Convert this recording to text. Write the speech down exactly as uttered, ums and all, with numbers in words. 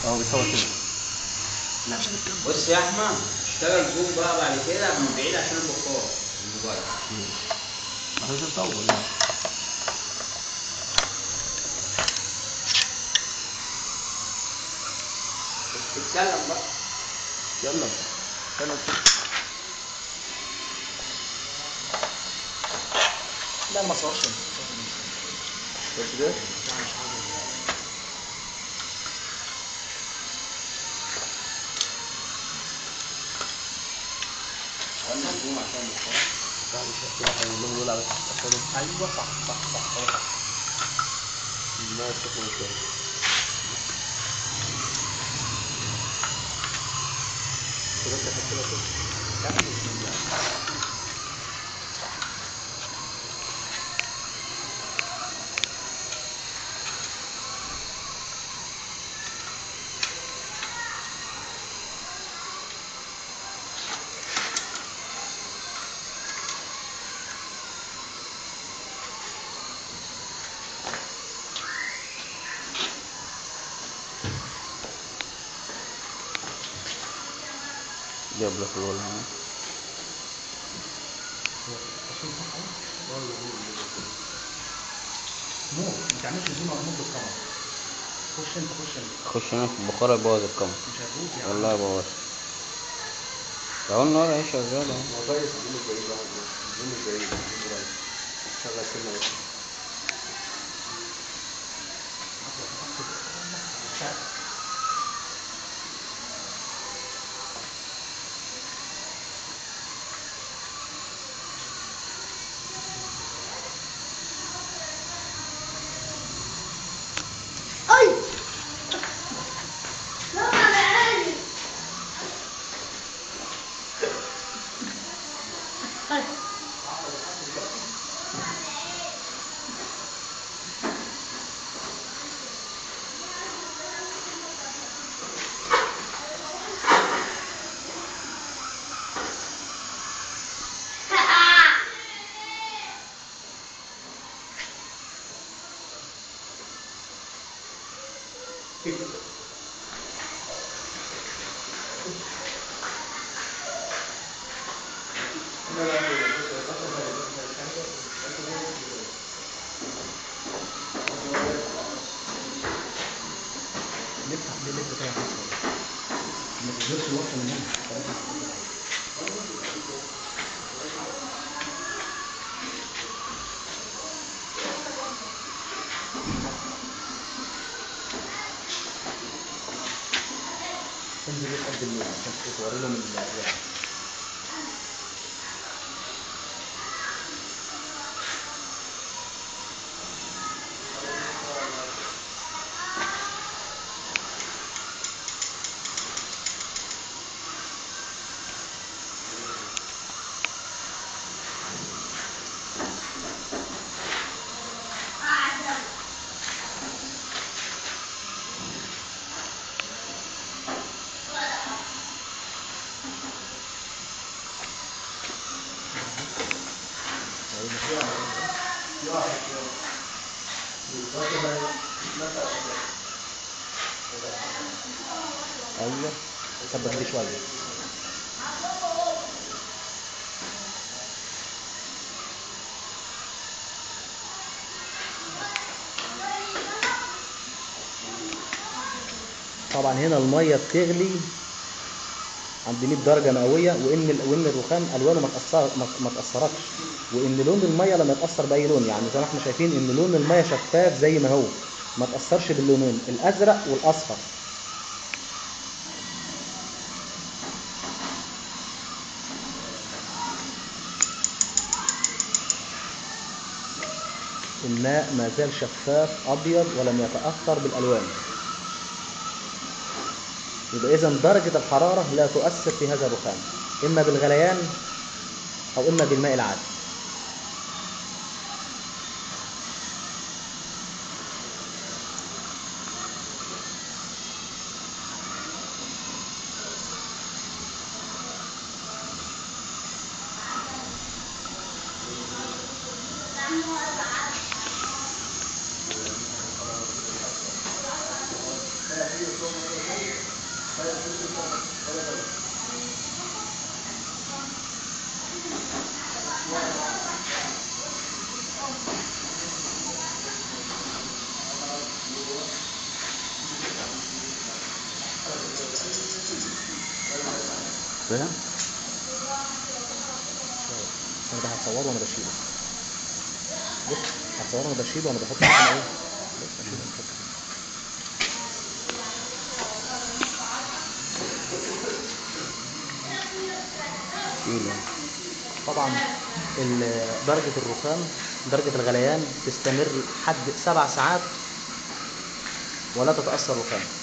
اه بيصور كده. لا بص يا احمد، اشتغل زوم بقى بعد كده من بعيد عشان البخار الموبايل. ما هو بيطول يعني. اتكلم بقى. يلا اتكلم. لا ما صورش. بس كده. قلنا زوم عشان البخار. بعد كده هنقول لهم دول على تحت. ايوه صح صح صح صح. ما تشوفوا كده. كده تحط لها كده. كمل بسم الله. جاب لك الولا ها. مو ما تعملش زوم على مده الكاميرا. خش انت خش انت. خش هنا في البخار يبوظ الكاميرا. مش هتبوظ يا عم. والله يبوظ. اهو النار اهي شغالة اهي. هو كويس الزوم مش بعيد واحد بس. الزوم مش بعيد، الزوم قريب. شغل سنة بس. نفتح ليه لسه كده ما تقدرش الوقت من هنا. انزل قد الليل عشان توري لهم الالوان. ايوه ثبت دي شويه. طبعا هنا الميه بتغلي عند مية درجه مئويه، وان وان الرخام الوانه ما تاثر ما تاثركش، وان لون الميه لما يتاثر باي لون، يعني زي ما احنا شايفين ان لون الميه شفاف زي ما هو، ما تاثرش باللونين الازرق والاصفر. الماء ما زال شفاف ابيض ولم يتاثر بالالوان. يبقى اذا درجه الحراره لا تؤثر في هذا الرخام، اما بالغليان او اما بالماء العادي. فاهم؟ انا ده هتصوره وانا بشيله. بص هتصوره وانا بشيله وانا بحط هنا ايه. بص اشيله بحط هنا. تقيلة. طبعا ال- درجة الرخام درجة الغليان تستمر حد سبع ساعات ولا تتأثر رخام.